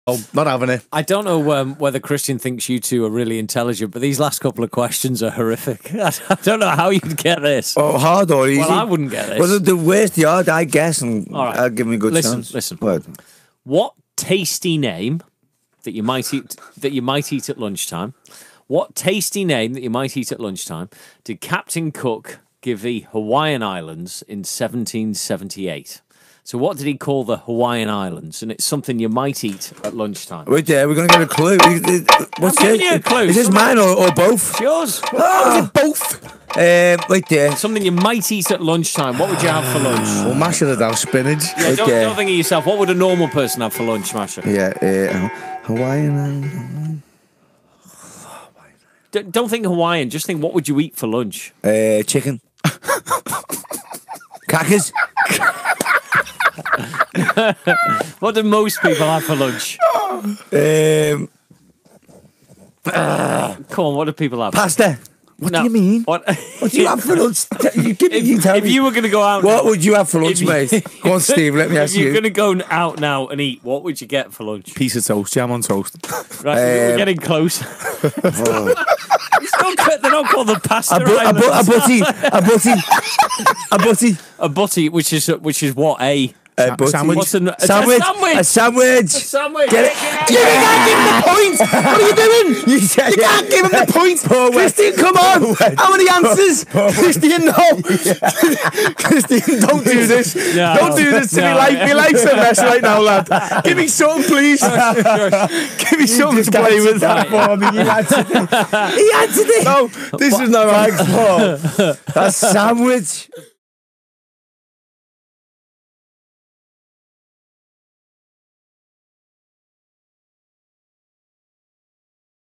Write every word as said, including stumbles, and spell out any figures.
Oh, not having it. I don't know um, whether Christian thinks you two are really intelligent, but these last couple of questions are horrific. I don't know how you'd get this. Oh, hard or easy? Well, I wouldn't get this. Well, the, the worst the hard, I guess, and All right. I'll give me a good listen, chance. Listen, What? What tasty name that you might eat that you might eat at lunchtime? What tasty name that you might eat at lunchtime did Captain Cook give the Hawaiian Islands in seventeen seventy-eight? So what did he call the Hawaiian Islands? And it's something you might eat at lunchtime. Wait there, we're going to get a clue. What's I'm giving it? you a clue. Is this Something- mine or, or both? It's yours. Oh, is it both? Um, wait there. Something you might eat at lunchtime. What would you have for lunch? Well, Masha would have spinach. Yeah, don't, Okay. don't think of yourself. What would a normal person have for lunch, Masha? Yeah, uh, Hawaiian. D- don't think Hawaiian. Just think, what would you eat for lunch? Uh, chicken. Crackers. What do most people have for lunch? Um, Come on, what do people have? pasta. What No. do you mean? What, What do you have for lunch? You give me, if, you tell if me. you were going to go out, What would you have for lunch, if you- mate? Go on, Steve. Let me if ask you're you. going to go out now and eat, what would you get for lunch? Piece of toast, jam on toast. Right, we're Um, getting close. Oh. It's not, ca- they're not called the pasta A, bu- a, bu- a islands. butty. A butty. A butty. A butty, which is which is what a A butty. sandwich. what's a, a Sandwich. sandwich. A sandwich. sandwich. Get it. You can't give him the point. What are you doing? You, you can't give him the point. Christian, come on. How many answers? Christian, no. Christian, don't do this. No. Don't do this to No. me. Life, your life's a mess right now, lad. Give me something, please. Give me something to play with. that for me. You answered it. He answered it. No, this is no right. That's sandwich.